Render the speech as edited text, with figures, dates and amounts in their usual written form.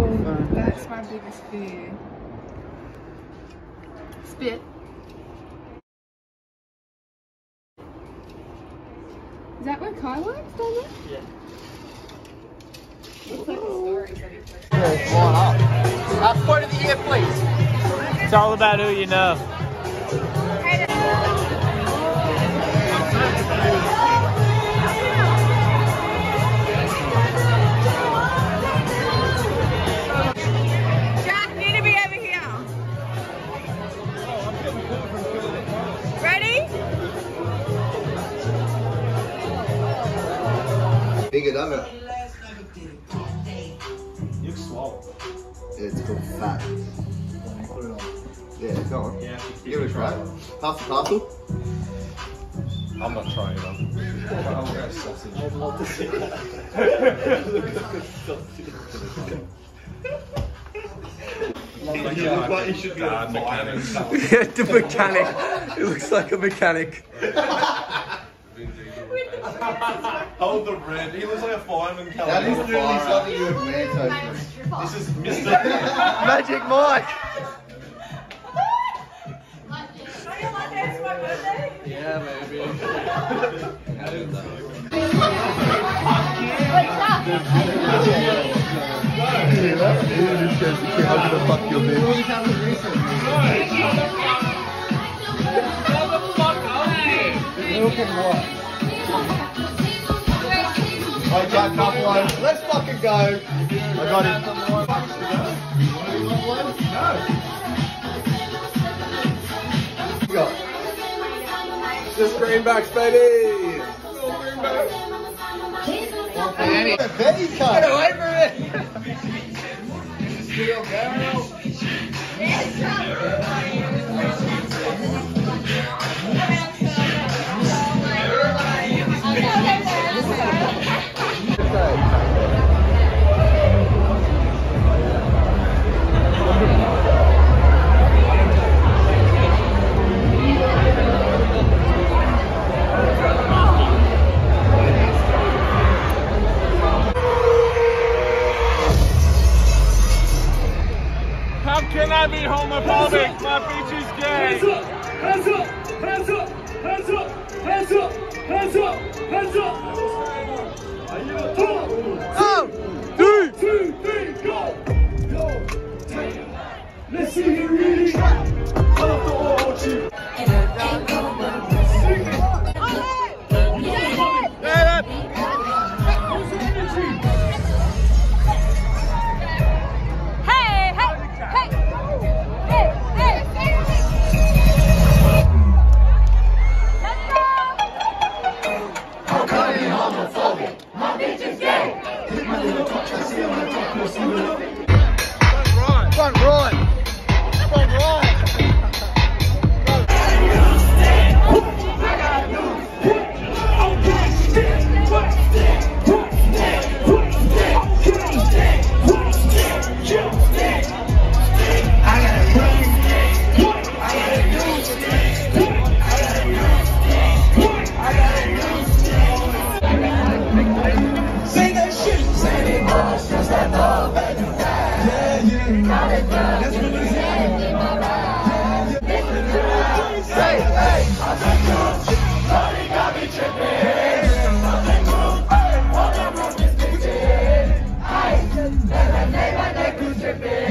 That's my biggest fear. Spit. Is that where Kai works, down there? Yeah. Looks like the stories that he puts. Quote of the year, please. It's all about who you know. Jack, need to be over here. Ready? Bigger, doesn't it? You swallow. It's called fat. Put it on. Yeah, go on. Yeah. Give it a try. Pass the parcel. I'm not trying it on. I'll get sausage. I'd love to see that. You look like you should be a mechanic. Yeah, the mechanic. It looks like a mechanic. Hold the red. He looks like a fireman. That is literally something you would wear, Toby. This is Mr. Magic Mike. Yeah, maybe. I'm gonna fuck your bitch. Alright, Jack, couple one. Let's fucking go. I got it. Go. Just greenbacks, baby. Betty cut. Get away from it. Steel barrel. How can I be homophobic? My bitch is gay. Hands up! Hands up! Hands up! Hands up! Hands up! Hands up! Oh, dude. 2, 3, go! Go! Let's see you really pull up the orgy. Front right. Front right. Say that shit! Say it more, just that love that you got. Yeah, yeah. That's what it's Hey, hey! Sorry, got me tripping. Something move, what the room is tripping. Hey, and the name of the crew tripping.